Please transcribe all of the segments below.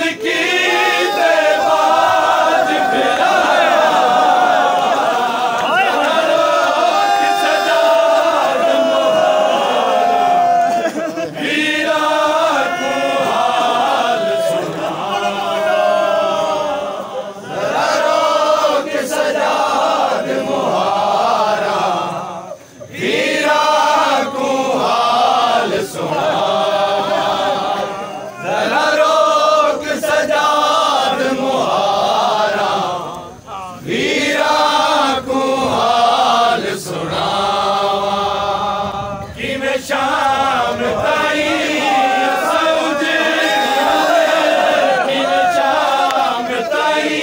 की देवाज फिराया सजाद मुहारा वीरा को हाल सुनावा रोक सजाद मुहारा वीरा को हाल सुनावा रोक सजाद मुहारा वीरा को हाल सुनावा कि मैं शाम ताई शाम ताई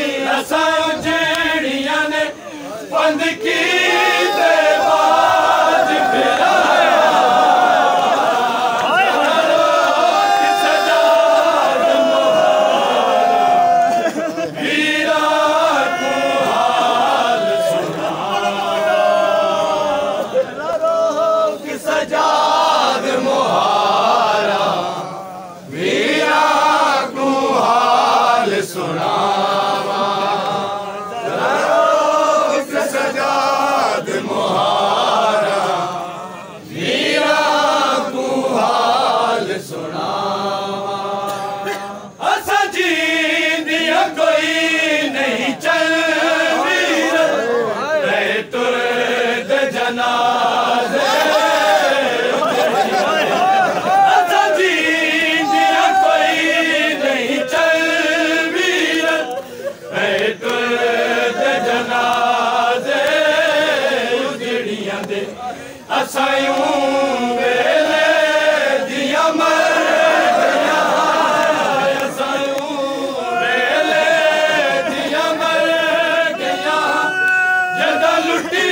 सौजड़िया ने बंद की देवाज फिराया सजाद मुहारा वीरा को हाल सुनावा सजाद मुहारा वीरा को हाल सुनावा सजाद मुहारा वीरा को हाल सुनावा असा जी दिया कोई नहीं चल वीर रहे तुर दे जनाजे असा जी दिया कोई नहीं चल वीर रहे तुर दे जनाजे उजड़ियां दे असायूं वेले दिया मर गया असायूं वेले दिया मर गया जदा लुटी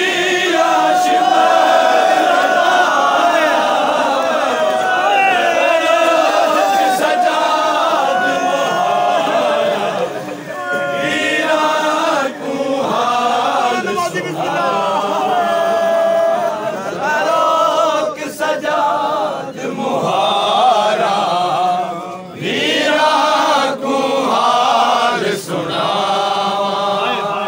सजाद मुहारा वीरा को हाल रोक सजाद मुहारा वीरा को हाल सुनावा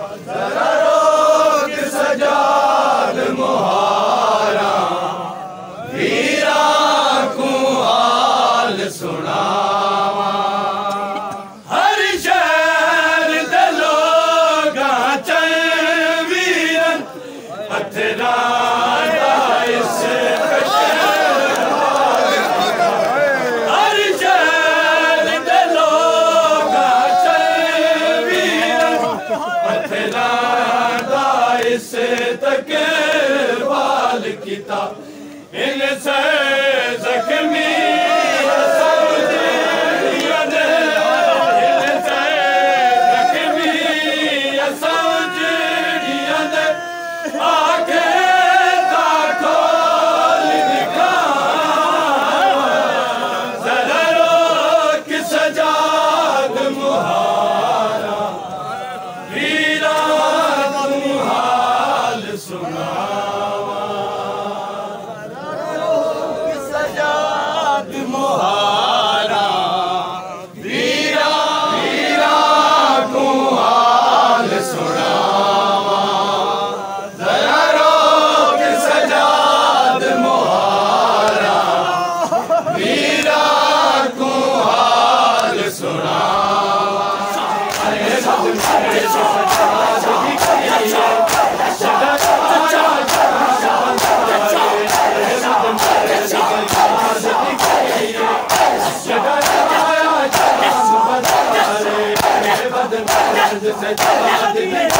रोक सजाद मुहारा वीरा को हाल सुनावा हर शहर दे लोगां चल वीरन पत्थरां दा इस हर शहर दे लोगां चल वीरन पत्थरां दा इस तकवाल किता इन से जख्मी सौजड़िया ने इन से जख्मी सौजड़िया ने आगे दा खोल दिखा जरा रोक सजाद मुहारा वीरा को हाल सुनावा सजाद मुहारा वीरा को हाल सुनावा जरा रोक सजाद मुहारा वीरा को हाल सुनावा सजाद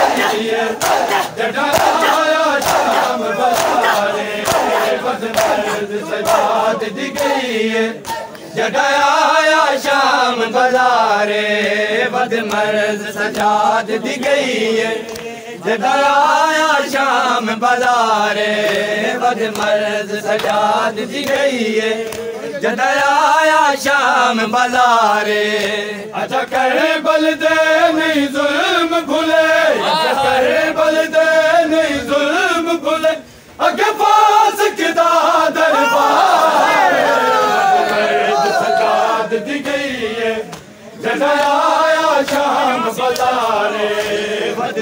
दी गई है जगाया शाम बाजारे बदमर्ज सजाद दी गई है जगाया शाम बाजारे बदमर्ज सजाद दी गई है जगाया शाम बाजारे अच्छा करे बलदे नहीं जुल्म भूले अच्छा करे बलदे नहीं जुल्म भूले अगे पास किदा दरबार सजाद दी गई है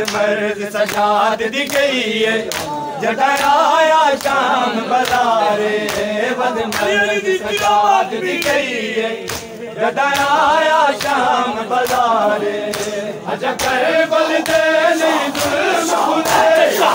मर्द सजाद दी गई है जटाया शाम बाजारे बद मर्द सजाद दी गई है जटाया शाम बाजारे अजा कर बल दे नहीं जुल्म खुदे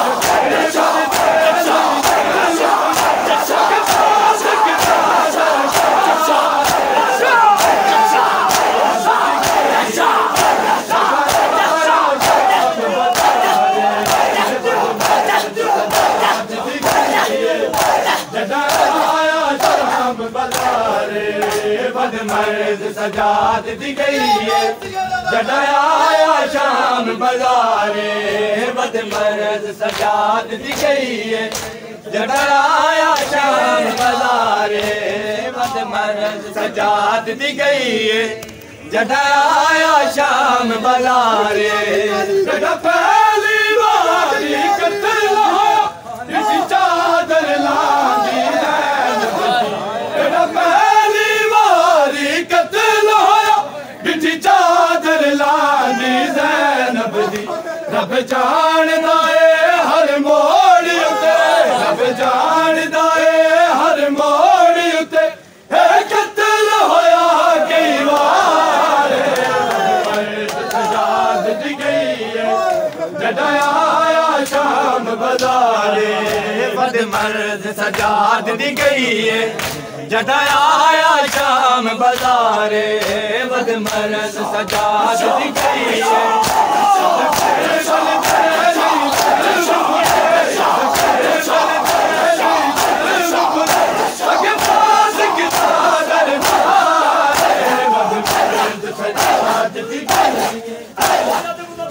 मर्द सजाद दी गई है जटाया शाम बाजारे बद मर्द सजाद दी गई है जटाया शाम बाजारे बद मर्द सजाद दी गई है जटाया शाम बाजारे पहली बारी कत्ल होया इसी चादर लांदी चादर लानी ज़ैनब दी रब जानदा है हर मोड़ उते रब जानदा है हर मोड़ उते कत्ल होया कई बार मर्द सजाद दी गई है जटाया शाम बाजारे बद मर्द सजाद दी गई है जटाया शाम बाजारे बद मर्द सजाद दी गई है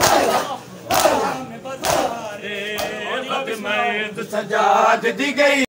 सजाद दी गई